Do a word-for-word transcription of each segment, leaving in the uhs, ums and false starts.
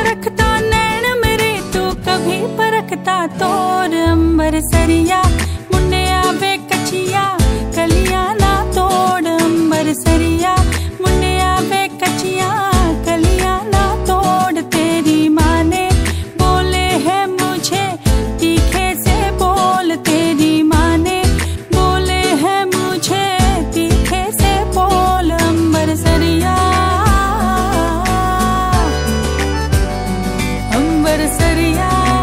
परखता नैन मेरे तू कभी परखता तोर अंबर सरिया मुन्ने आवे कचिया कलिया ना तोड़ अंबर सरिया मुन्ने आवे कचिया कलिया ना तोड़ तेरी माँ ने बोले है मुझे तीखे से बोल तेरी माँ ने बोले है मुझे तीखे से बोल अंबर सरिया अंबर सरिया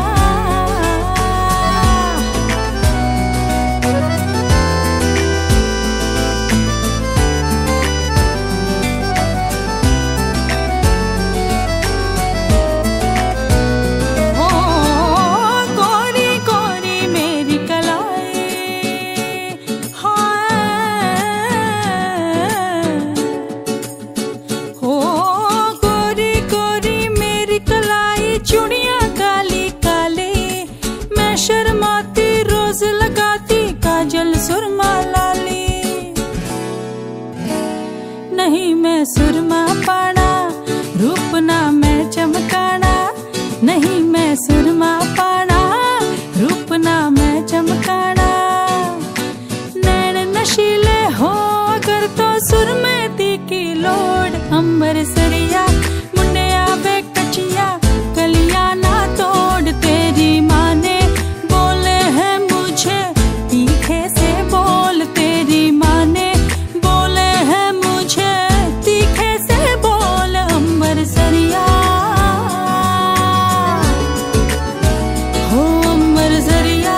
सुरमा लाली नहीं मैं सुरमा पाना रूप ना मैं चमकाना नहीं मैं सुरमा पाना रूप ना मैं चमकाना नैन नशीले हो अगर तो सुरमे दी की लोड अंबर सरिया मुन्ने आवे कचिया कलिया ना तोड़ तेरी माँ ने बोले है मुझे तीखे से बोल तेरी माँ ने बोले है मुझे तीखे से बोल अंबर सरिया हो अंबर सरिया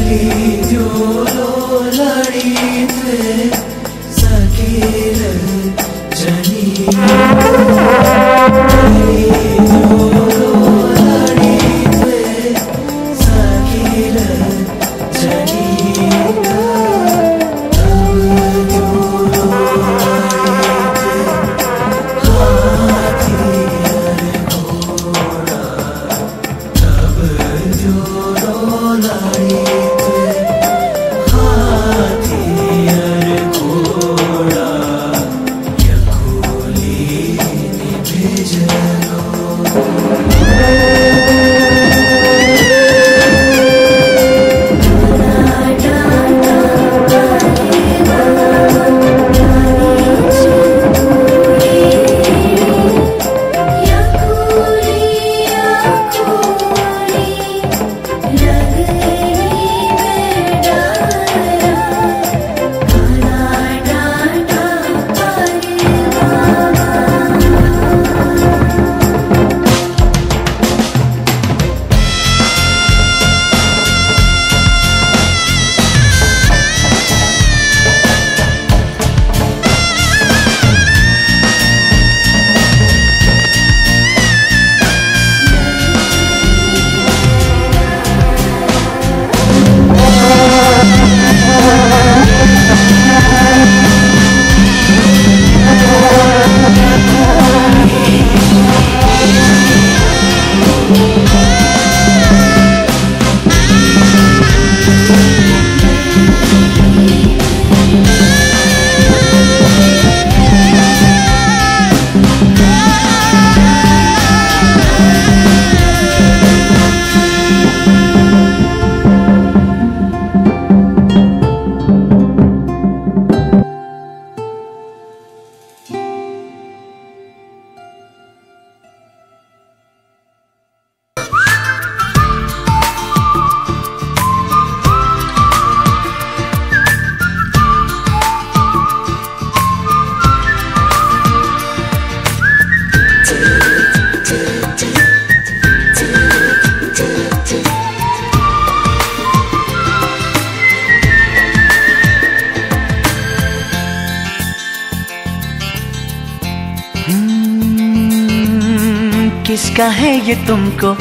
किसका है ये तुमको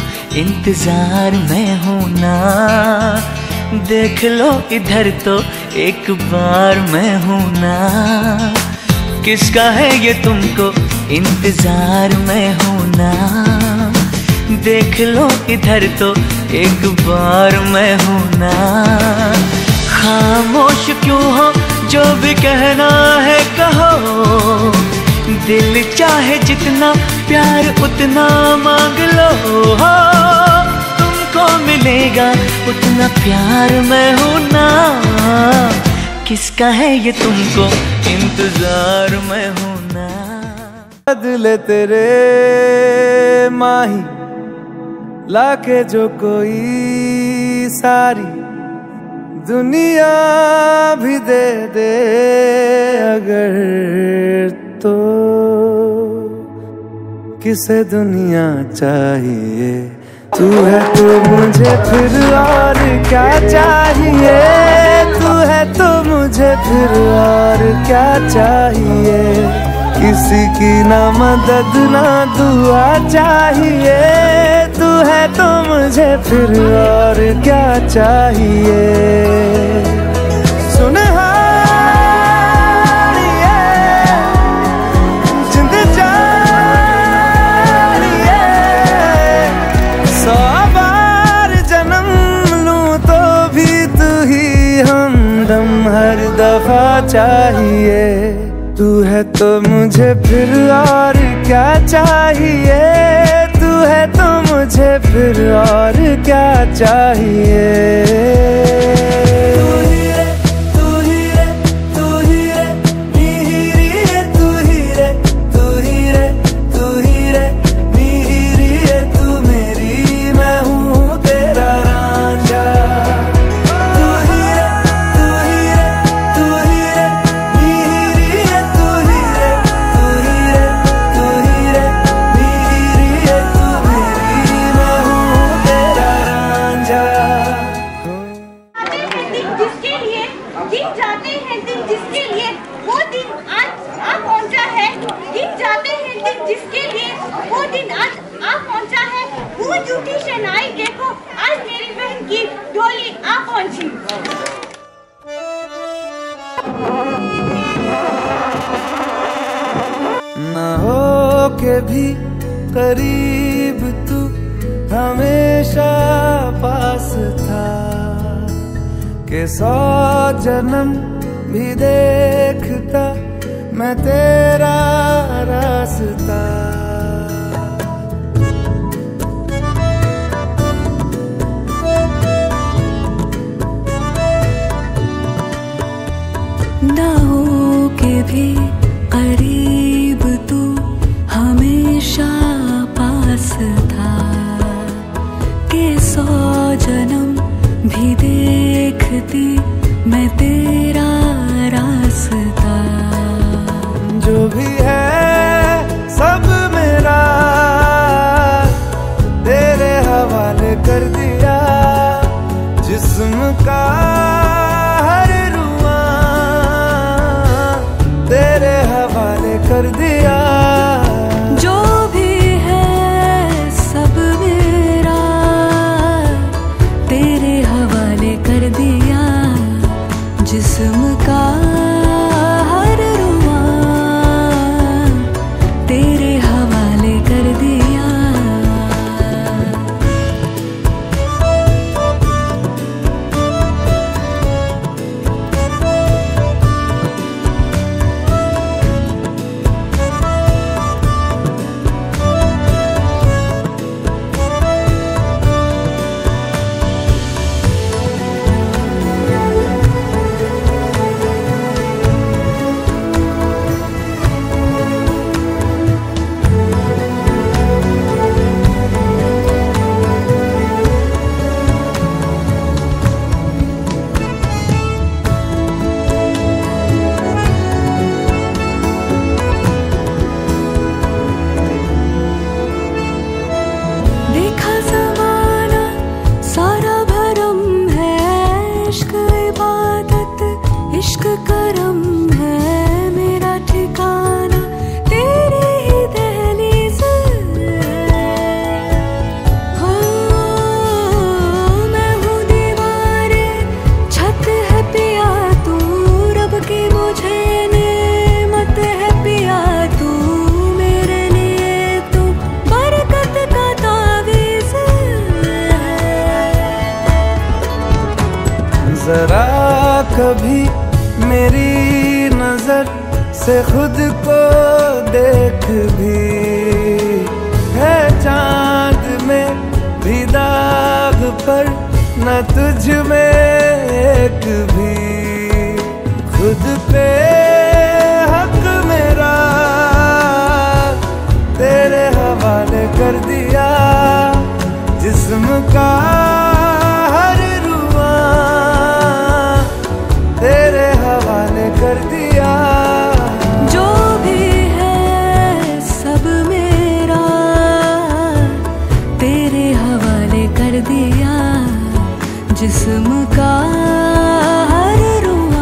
इंतजार में हूं ना, देख लो इधर तो एक बार मैं हूं ना। किसका है ये तुमको इंतजार में हूं ना, देख लो इधर तो एक बार मैं हूं ना। खामोश क्यों हो, जो भी कहना है कहो, दिल चाहे जितना प्यार उतना मांग लो। हो तुमको मिलेगा उतना प्यार मैं हूं ना। किसका है ये तुमको इंतजार में हूं ना। बदले तेरे माही लाके जो कोई सारी दुनिया भी दे दे अगर, तो किसे दुनिया चाहिए। तू है तो मुझे फिर और क्या चाहिए, तू है तो मुझे फिर और क्या चाहिए। किसी की ना मदद ना दुआ चाहिए, तू है तो मुझे फिर और क्या चाहिए। सुन हर दफा चाहिए। तू है तो मुझे फिर और क्या चाहिए, तू है तो मुझे फिर और क्या चाहिए। गिन जाते हैं दिन जिसके लिए वो दिन आज आ पहुंचा है। गिन जाते हैं दिन जिसके लिए वो दिन आज आ पहुंचा है। वो झूठी शहनाई देखो आज मेरी बहन की डोली आ पहुंची। न हो के भी करीब तू हमेशा पास था कि सौ जन्म भी देखता मैं तेरा रास्ता। ना हो के भी करीब तू हमेशा पास था कि सौ जन्म भी देखती मैं तेरा रास्ता। जो भी है सब मेरा तेरे हवाले कर दिया। जिस्म का हर रुआ तेरे हवाले कर दिया। जो भी है सब मेरा तेरे हवाले कर दिया। जिस्म का हर रुआ तेरे हवाले कर दिया। जरा कभी मेरी नजर से खुद को देख भी। है चांद में भी दाग पर न तुझ में एक भी। खुद पे हक मेरा तेरे हवाले कर दिया। जिस्म का हर रुआ तेरे हवाले कर दिया। जो भी है सब मेरा तेरे हवाले कर दिया। जिस्म का हर रुआ।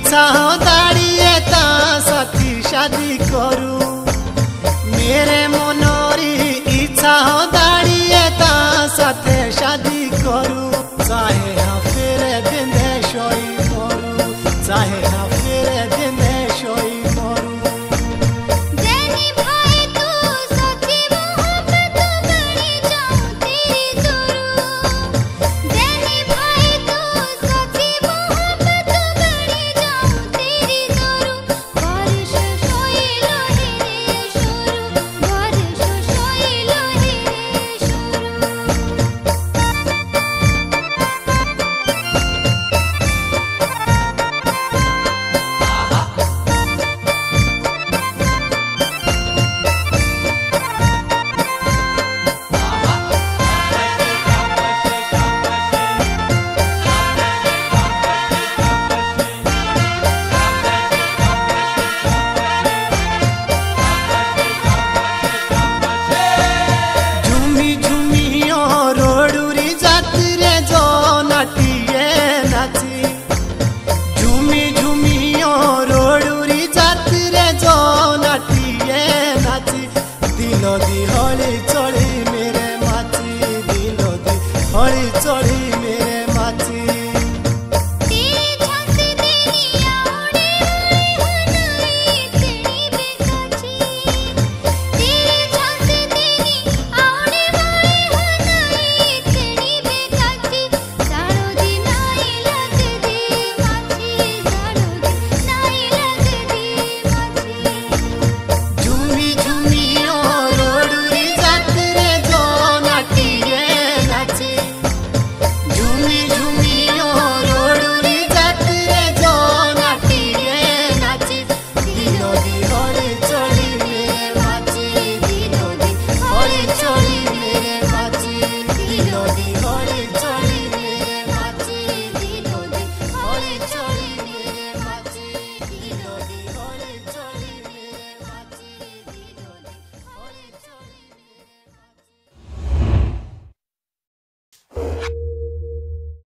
इच्छा हो दाड़िए ता साथी शादी करू मेरे मनोरी इच्छा हो दाड़िए ता साथे शादी करू चाहे हाँ फिर बिंदे शोई करू चाहे हाँ